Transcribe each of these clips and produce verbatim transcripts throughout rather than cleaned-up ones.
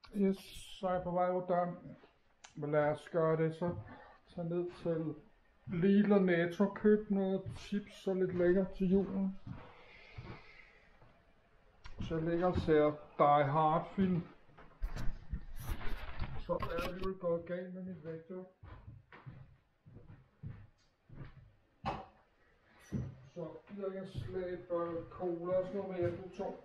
Yes, så er jeg på vej ud der. Men lad os gøre det så. Tag ned til Lidl og Netto, køb noget chips og lidt lækkert til julen. Så jeg ligger og ser Die Hard film. Så er det jo gået galt med mit vægt, jo. Så gider jeg slæbe cola og sådan noget med, det er tungt.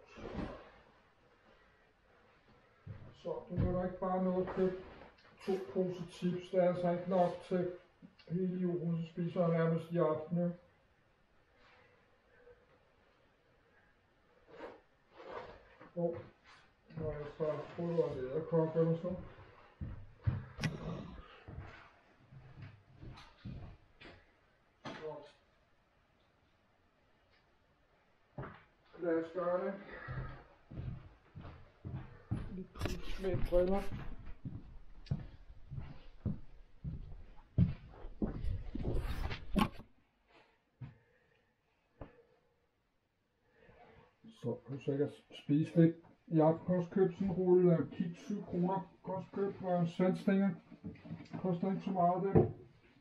Så du kan da ikke bare nå at købe to poser chips, det er altså ikke nok til hele julen, så spiser jeg nærmest i aften, jo. Åh, nu har jeg så prøvet at æderkop eller sådan. Så. Lad os gøre det. Lidt puls med briller. Så hvis jeg kan spise lidt. Jeg har også købt sådan en rulle af kiks, syv kroner. Jeg har også købt en sandstænger. Det koster ikke så meget det.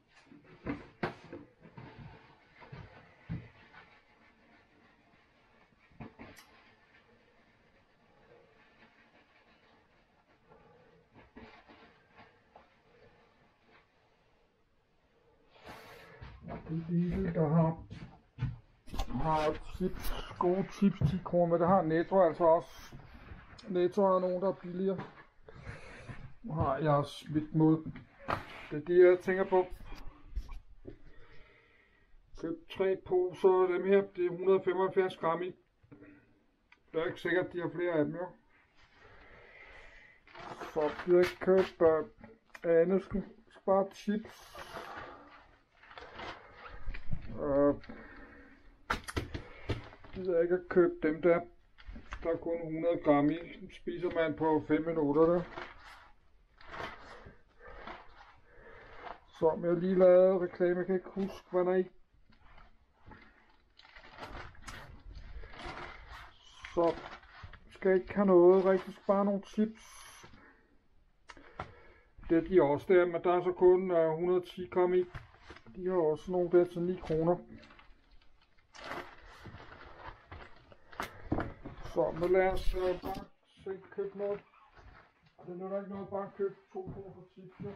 Det er Lidl, der har, har chips, gode chips, ti kroner, men det har Netto altså også. Netto har nogen, der er billigere. Nu har jeg smidt mod. Det er de, jeg tænker på. Køb tre poser, dem her, det er et hundrede og femoghalvfjerds gram i. Det er ikke sikkert, at de har flere af dem, jo. Så bliver jeg købt uh, andet, skal bare chips. Uh, jeg ved ikke at købe dem der. Der er kun hundrede gram i. Dem spiser man på fem minutter der. Så jeg har lige lavet reklame, jeg kan ikke huske hvad der er i. Så skal jeg ikke have noget, rigtig bare nogle chips. Det er de også der, men der er så kun uh, et hundrede og ti gram i. De har også nogle der til ni kroner. Så nu lad os uh, bare se købe noget. Det er ikke noget bare købe to poser chips nu.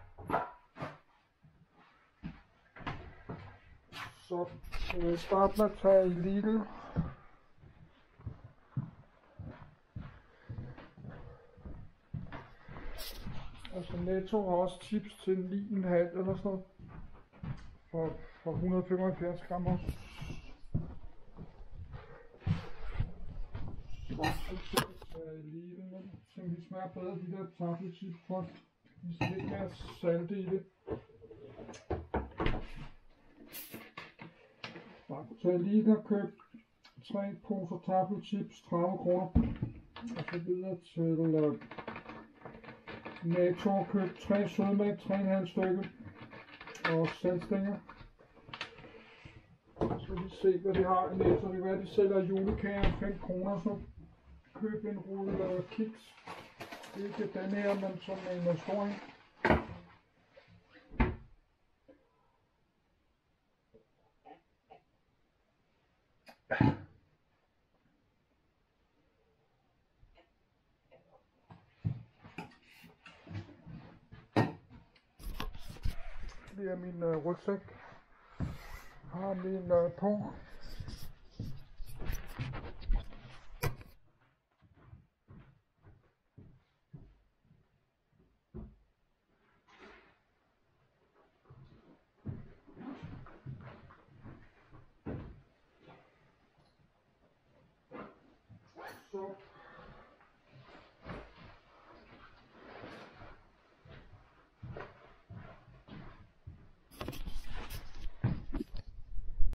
Så jeg vil starte med at tage i Lidl. Altså Netto har også chips til ni komma fem eller sådan noget. For, for et hundrede og femoghalvfjerds gram også. Så skal vi tage i Lidl, men så vi smager bedre de der tafelchips for. Vi skal ikke mere salte i det. Bare tage i Lidl og købe tre poser tafelchips, tredive kroner. Og så videre til uh, Netto og købe tre sødmælk, tre komma fem stykker. Og sandstænger. Så vi se hvad de har i Netto. Det kan være de sælger julekager fem kroner. Så køb en rulle af kiks. Ikke den her, men sådan en stor en. Det er min øh, rygsæk. Har min øh, på.